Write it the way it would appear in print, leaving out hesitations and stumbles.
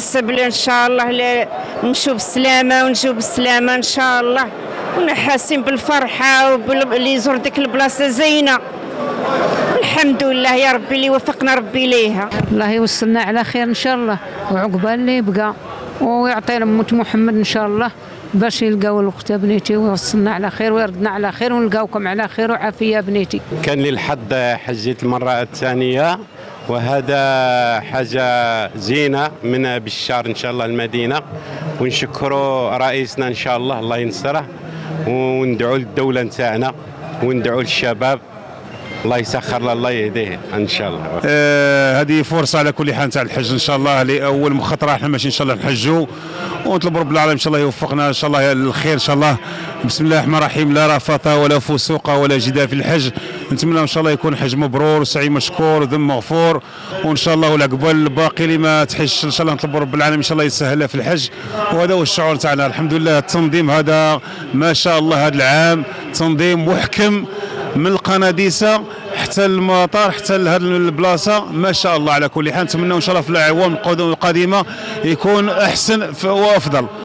كنحسب ان شاء الله نمشوا بالسلامه ونجيو بالسلامه ان شاء الله، ونحاسين بالفرحه اللي يزور ديك البلاصه زينه. الحمد لله يا ربي اللي وفقنا ربي ليها. الله يوصلنا على خير ان شاء الله، وعقبال اللي يبقى، ويعطينا موت محمد ان شاء الله باش يلقاو الوقت بنيتي، ويوصلنا على خير ويردنا على خير ونلقاوكم على خير وعافيه بنيتي. كان لي الحظ حجيت المره الثانيه، وهذا حاجه زينه من بشار ان شاء الله المدينه، ونشكروا رئيسنا ان شاء الله ينصره، وندعوا للدوله نتاعنا وندعوا للشباب الله يسخر له الله يهديه ان شاء الله. هذه فرصه على كل حال تاع الحج ان شاء الله، لاول مخاطره احنا ماشي ان شاء الله نحجوا، ونطلب رب العالمين ان شاء الله يوفقنا ان شاء الله للخير ان شاء الله. بسم الله الرحمن الرحيم، لا رفث ولا فسوق ولا جدال في الحج. نتمنى ان شاء الله يكون حج مبرور وسعي مشكور وذنب مغفور، وان شاء الله والعقبال الباقي اللي ما تحجش ان شاء الله نطلب رب العالمين ان شاء الله يسهلها في الحج. وهذا هو الشعور تاعنا الحمد لله. التنظيم هذا ما شاء الله هذا العام تنظيم محكم من القناديسه حتى المطار حتى لهذه البلاصه ما شاء الله. على كل حال نتمنى ان شاء الله في الاعوام القادمه يكون احسن وافضل.